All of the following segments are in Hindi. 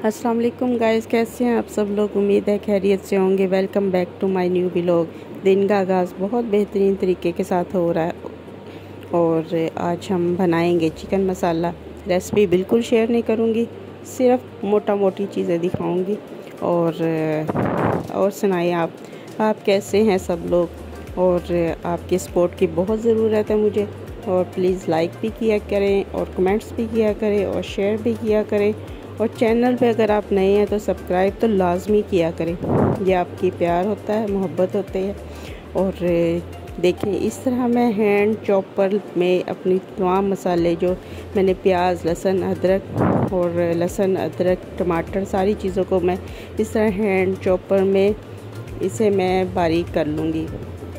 अस्सलाम वालेकुम गाइस, कैसे हैं आप सब लोग। उम्मीद है खैरियत से होंगे। Welcome back to my new vlog. दिन का आगाज़ बहुत बेहतरीन तरीके के साथ हो रहा है और आज हम बनाएंगे चिकन मसाला। रेसिपी बिल्कुल शेयर नहीं करूंगी, सिर्फ मोटा मोटी चीज़ें दिखाऊंगी। और सुनाइए आप कैसे हैं सब लोग। और आपके सपोर्ट की बहुत ज़रूरत है मुझे। और प्लीज़ लाइक भी किया करें और कमेंट्स भी किया करें और शेयर भी किया करें। और चैनल पे अगर आप नए हैं तो सब्सक्राइब तो लाजमी किया करें। ये आपकी प्यार होता है, मोहब्बत होती है। और देखिए इस तरह मैं हैंड चॉपर में अपनी तमाम मसाले जो मैंने प्याज, लहसुन, अदरक, टमाटर सारी चीज़ों को मैं इस तरह हैंड चॉपर में इसे मैं बारीक कर लूँगी।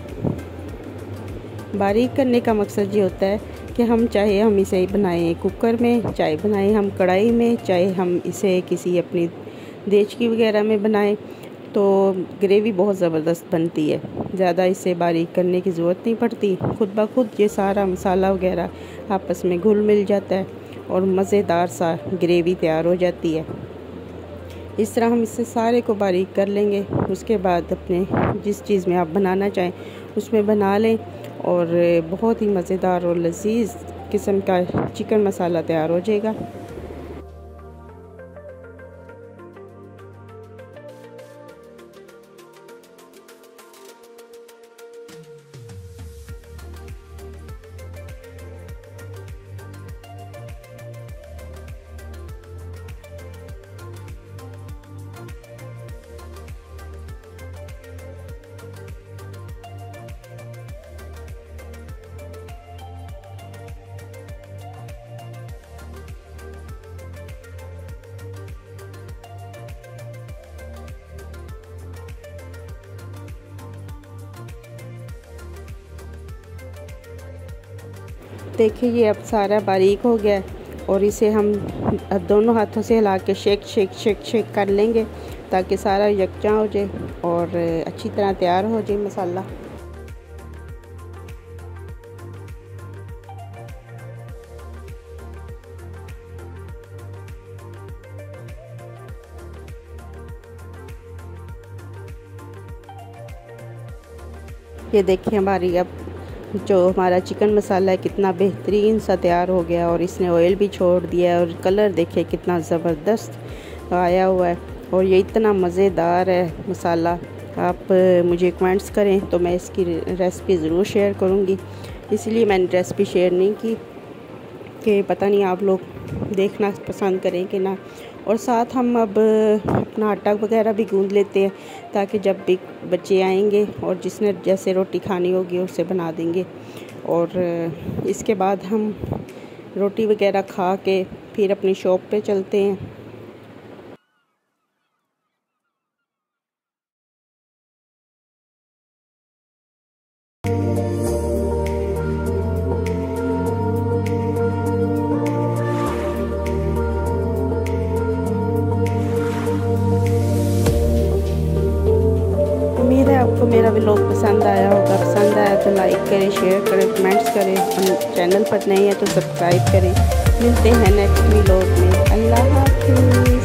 बारीक करने का मकसद ये होता है कि चाहे हम इसे बनाएं कुकर में, चाहे बनाएं हम कढ़ाई में, चाहे हम इसे किसी अपनी देचकी वगैरह में बनाएं, तो ग्रेवी बहुत ज़बरदस्त बनती है। ज़्यादा इसे बारीक करने की ज़रूरत नहीं पड़ती। खुद ब खुद ये सारा मसाला वगैरह आपस में घुल मिल जाता है और मज़ेदार सा ग्रेवी तैयार हो जाती है। इस तरह हम इससे सारे को बारीक कर लेंगे। उसके बाद अपने जिस चीज़ में आप बनाना चाहें उसमें बना लें और बहुत ही मज़ेदार और लजीज किस्म का चिकन मसाला तैयार हो जाएगा। देखिए ये अब सारा बारीक हो गया और इसे हम अब दोनों हाथों से हिला के शेक कर लेंगे ताकि सारा यकजा हो जाए और अच्छी तरह तैयार हो जाए मसाला। ये देखिए जो हमारा चिकन मसाला है कितना बेहतरीन सा तैयार हो गया और इसने ऑयल भी छोड़ दिया है और कलर देखिए कितना ज़बरदस्त आया हुआ है और ये इतना मज़ेदार है मसाला। आप मुझे कमेंट्स करें तो मैं इसकी रेसिपी ज़रूर शेयर करूँगी। इसलिए मैंने रेसिपी शेयर नहीं की कि पता नहीं आप लोग देखना पसंद करें कि ना। और साथ हम अब अपना आटा वगैरह भी गूंद लेते हैं ताकि जब भी बच्चे आएंगे और जिसने जैसे रोटी खानी होगी उसे बना देंगे। और इसके बाद हम रोटी वगैरह खा के फिर अपनी शॉप पे चलते हैं। उम्मीद है आपको मेरा व्लॉग पसंद आया होगा। पसंद आया तो लाइक करें, शेयर करें, कमेंट्स करें। चैनल पर नए हैं तो सब्सक्राइब करें। मिलते हैं नेक्स्ट व्लॉग में। अल्लाह हाफ़िज़।